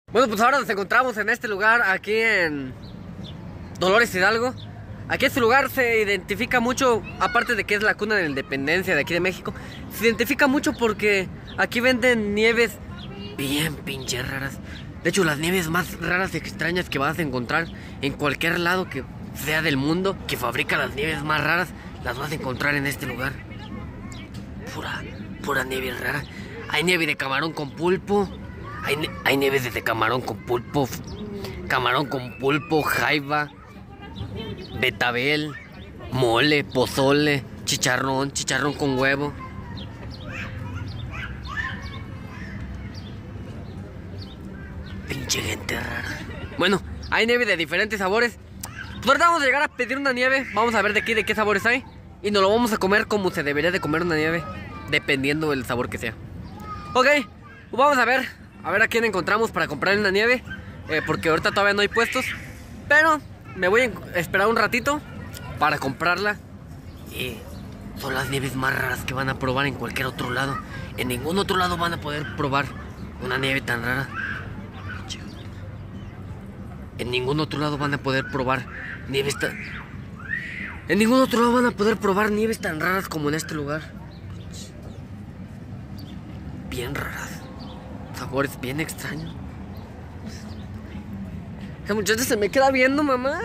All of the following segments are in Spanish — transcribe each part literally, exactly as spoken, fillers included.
Bueno, pues ahora nos encontramos en este lugar, aquí en Dolores Hidalgo. Aquí este lugar se identifica mucho, aparte de que es la cuna de la independencia de aquí de México, se identifica mucho porque aquí venden nieves bien pinches raras. De hecho, las nieves más raras y extrañas que vas a encontrar en cualquier lado que sea del mundo, que fabrica las nieves más raras, las vas a encontrar en este lugar. Pura, pura nieve rara. Hay nieve de camarón con pulpo. Hay, hay nieves de camarón con pulpo, camarón con pulpo, jaiba, betabel, mole, pozole, chicharrón, chicharrón con huevo. Pinche gente rara. Bueno, hay nieve de diferentes sabores. Pues ahorita vamos a llegar a pedir una nieve. Vamos a ver de aquí de qué sabores hay. Y nos lo vamos a comer como se debería de comer una nieve, dependiendo del sabor que sea. Ok, pues vamos a ver. A ver a quién encontramos para comprar una nieve, eh, porque ahorita todavía no hay puestos. Pero me voy a esperar un ratito para comprarla. Y son las nieves más raras que van a probar en cualquier otro lado. En ningún otro lado van a poder probar una nieve tan rara. En ningún otro lado van a poder probar nieves tan... En ningún otro lado van a poder probar nieves tan raras como en este lugar. Bien raras. Sabores bien extraños. La muchacha se me queda viendo, mamá.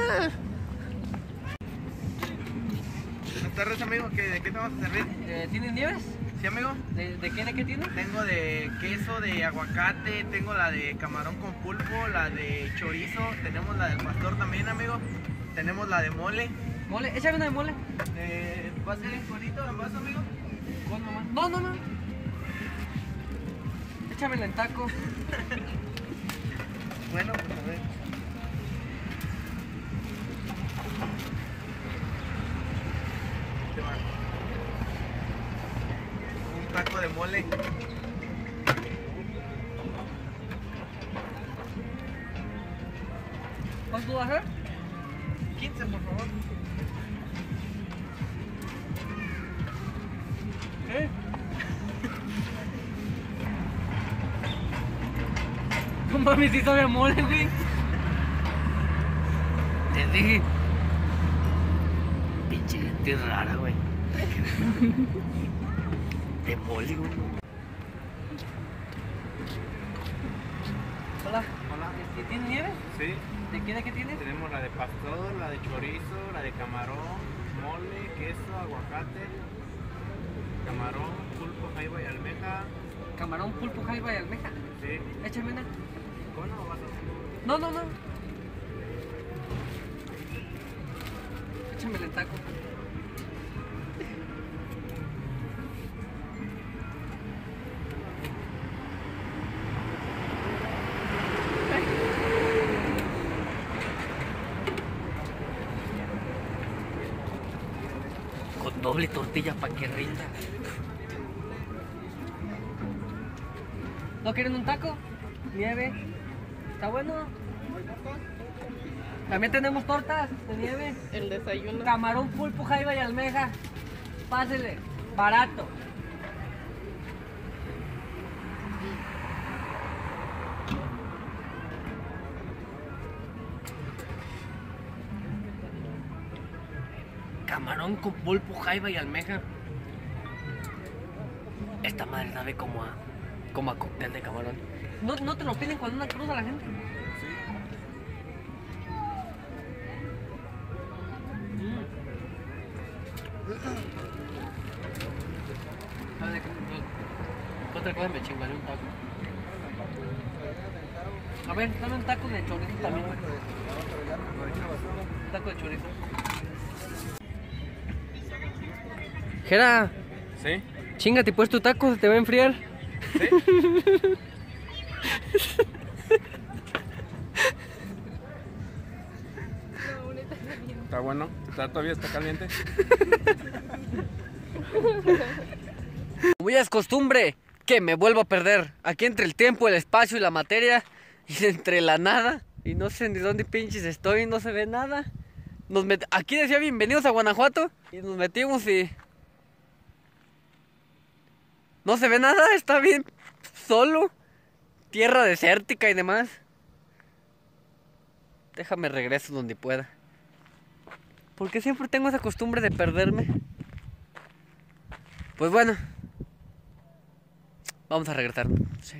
Buenas tardes, amigo. ¿Qué, ¿De qué te vamos a servir? Eh, ¿Tienes nieves? Sí, amigo. ¿De, de qué, de qué tienes? Tengo de queso, de aguacate, tengo la de camarón con pulpo, la de chorizo, tenemos la del pastor también, amigo. Tenemos la de mole. ¿Mole? Échame una de mole. Eh, ¿Va a ser en cuerito, en vaso, amigo? ¿Cuál nomás? No, no, no. Échamela en taco. Bueno, pues a ver. Te va. Un taco de mole. ¿Cuánto va a ser? quince, por favor. ¿Eh? No mames, si sabe a mole, güey. Te dije. Pinche gente rara, güey. De mole, güey. Hola. Hola. ¿Tienes nieve? Sí. ¿De qué, de qué tienes? Tenemos la de pastor, la de chorizo, la de camarón, mole, queso, aguacate, camarón, pulpo, jaiba y almeja. Camarón, pulpo, jaiba y almeja. Sí. Échame una. ¿Con o vas a hacer? No, no, no. Échamela en taco. Con doble tortilla para que rinda. ¿No quieren un taco? Nieve. ¿Está bueno? También tenemos tortas de nieve. El desayuno. Camarón, pulpo, jaiba y almeja. Pásele. Barato. Camarón con pulpo, jaiba y almeja. Esta madre sabe como a, como a cóctel de camarón. ¿No, ¿No te lo piden cuando una cruza la gente? Sí. Mm. ¿Sabes de qué? Yo- Otra cosa me chingaré un taco. A ver, dame un taco de chorizo también. Un taco de chorizo. Jera, ¿Sí? chingate pues tu taco, se te va a enfriar. ¿Sí? ¿Está bueno? ¿Está, ¿Todavía está caliente? Como ya es costumbre que me vuelvo a perder aquí entre el tiempo, el espacio y la materia, y entre la nada, y no sé ni dónde pinches estoy, no se ve nada. Nos met... Aquí decía bienvenidos a Guanajuato, y nos metimos y no se ve nada, está bien solo, tierra desértica y demás. Déjame regreso donde pueda. Porque siempre tengo esa costumbre de perderme. Pues bueno. Vamos a regresar. Sí.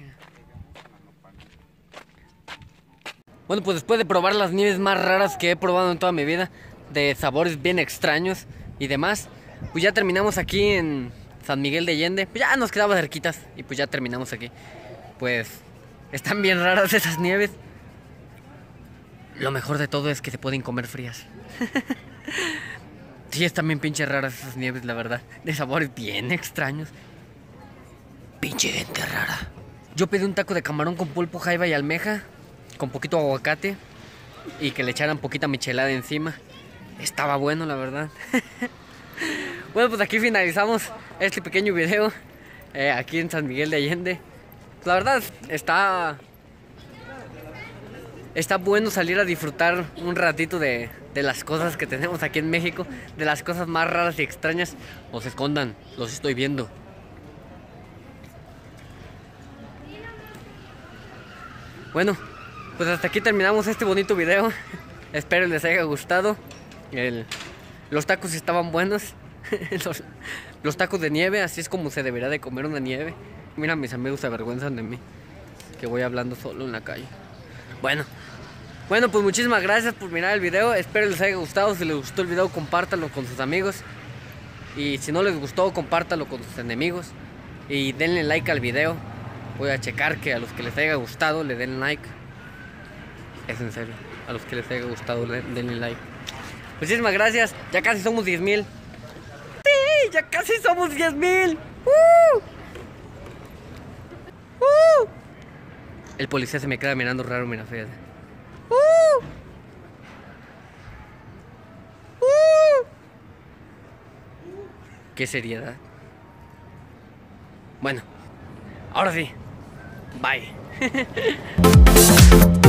Bueno, pues después de probar las nieves más raras que he probado en toda mi vida, de sabores bien extraños y demás, pues ya terminamos aquí en San Miguel de Allende. Pues ya nos quedaba cerquitas y pues ya terminamos aquí. Pues están bien raras esas nieves. Lo mejor de todo es que se pueden comer frías. Sí, están bien pinche raras esas nieves, la verdad. De sabores bien extraños. Pinche gente rara. Yo pedí un taco de camarón con pulpo, jaiba y almeja, con poquito aguacate, y que le echaran poquita michelada encima. Estaba bueno, la verdad. Bueno, pues aquí finalizamos este pequeño video, eh, aquí en San Miguel de Allende. La verdad, está... Está bueno salir a disfrutar un ratito de, de las cosas que tenemos aquí en México, de las cosas más raras y extrañas. No se escondan, los estoy viendo. Bueno, pues hasta aquí terminamos este bonito video. Espero les haya gustado. El, los tacos estaban buenos. los, los tacos de nieve, así es como se debería de comer una nieve. Mira, mis amigos se avergüenzan de mí, que voy hablando solo en la calle. Bueno, bueno, pues muchísimas gracias por mirar el video. Espero les haya gustado. Si les gustó el video, compártanlo con sus amigos. Y si no les gustó, compártanlo con sus enemigos. Y denle like al video. Voy a checar que a los que les haya gustado le den like. Es en serio. A los que les haya gustado le denle like. Muchísimas gracias. Ya casi somos diez mil. ¡Sí! Ya casi somos diez mil. ¡Uh! ¡Uh! El policía se me queda mirando raro, mira, fíjate. ¡Uh! ¡Uh! ¡Qué seriedad! Bueno, ahora sí. Bye.